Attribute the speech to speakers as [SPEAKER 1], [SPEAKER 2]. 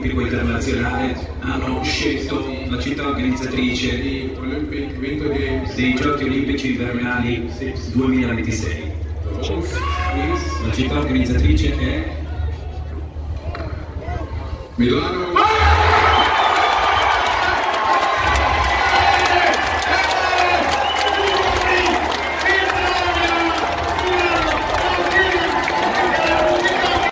[SPEAKER 1] Olimpico Internazionale hanno scelto la città organizzatrice dei Giochi Olimpici Invernali 2026. La città organizzatrice è
[SPEAKER 2] Milano.